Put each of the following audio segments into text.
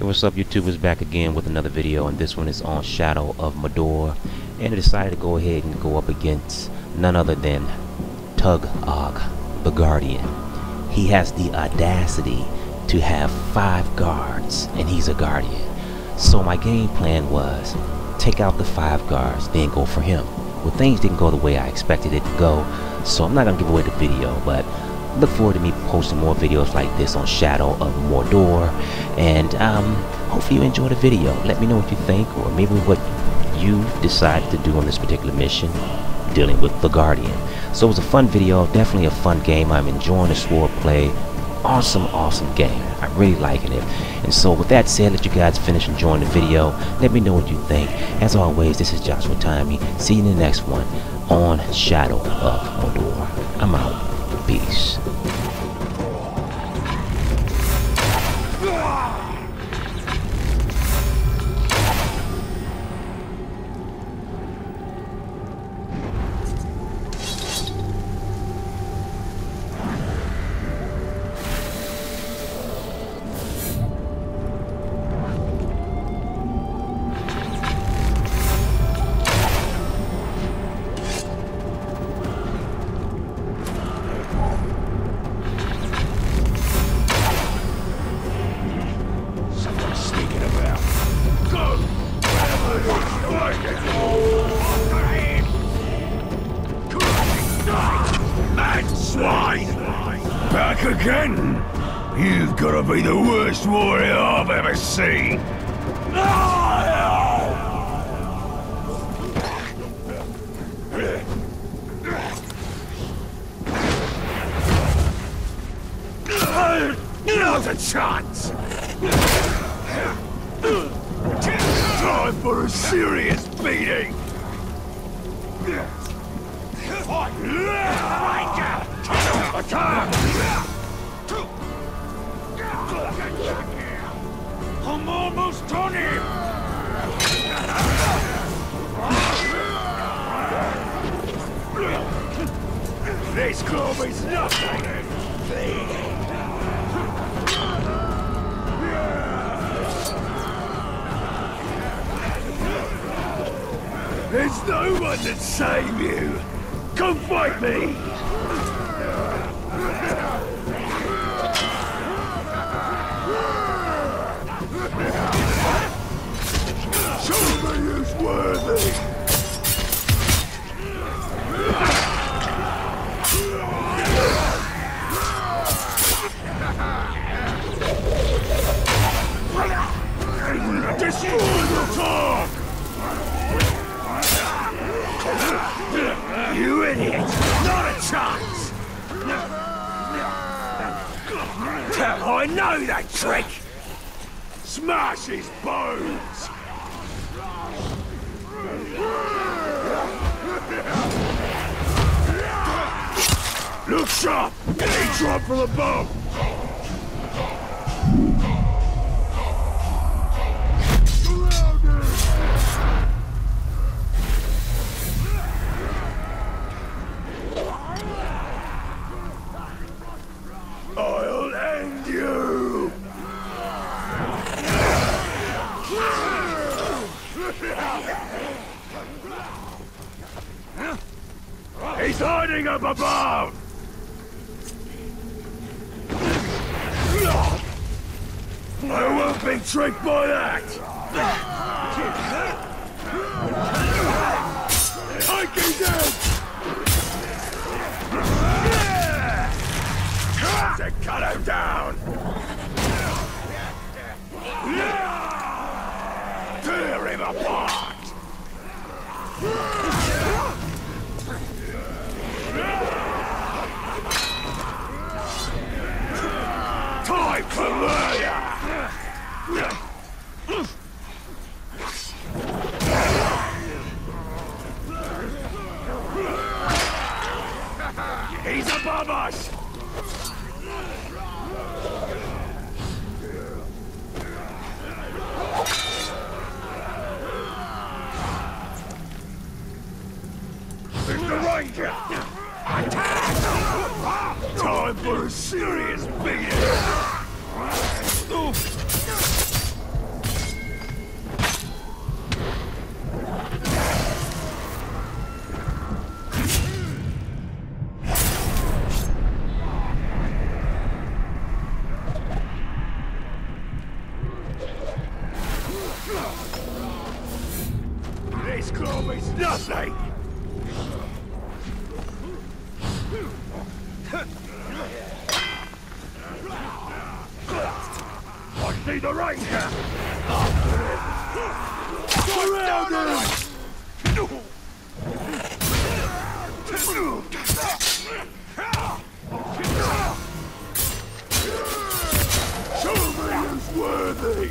What's up, YouTubers? Back again with another video, and this one is on Shadow of Mordor, and I decided to go ahead and go up against none other than Tug-Og the Guardian. He has the audacity to have 5 guards, and he's a guardian. So my game plan was take out the 5 guards, then go for him. Well, things didn't go the way I expected it to go, so I'm not gonna give away the video, but look forward to me posting more videos like this on Shadow of Mordor, and hopefully you enjoy the video. Let me know what you think, or maybe what you decided to do on this particular mission dealing with the Guardian. So it was a fun video, definitely a fun game. I'm enjoying the sword play. Awesome game. I'm really liking it. And so with that said, let you guys finish enjoying the video. Let me know what you think. As always, this is Joshua Timey. See you in the next one on Shadow of Mordor. I'm out. Peace. Back again? You've got to be the worst warrior I've ever seen. Not a chance! Time for a serious beating! Attack! I'm almost on him! This club is nothing! There's no one to save you! Come fight me! Show me who's worthy! Destroy the dog! You idiot! Not a chance! I know that trick! Smash his bones! Look sharp! He dropped for the bomb! I'll end you! He's hiding up above! I won't be tricked by that! Take his head! To cut him down! Tear him apart! Time for murder! He's above us! Mr. Ranger! Attack! Time for a serious beating! It's nothing! I see the ranger! Surrounded! Show me who's worthy!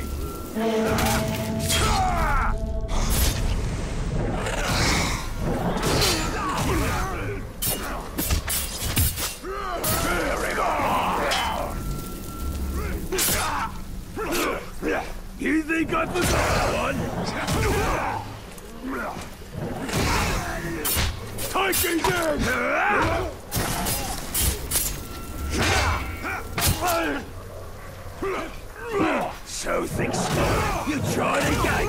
You think I forgot one? Take his head! So thick skull, you tried again!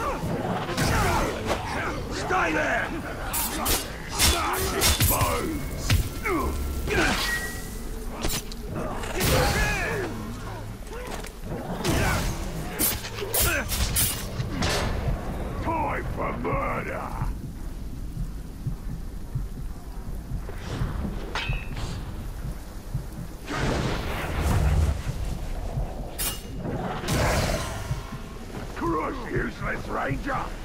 Stay there! Smash his bones! Time for murder! Crush, useless ranger!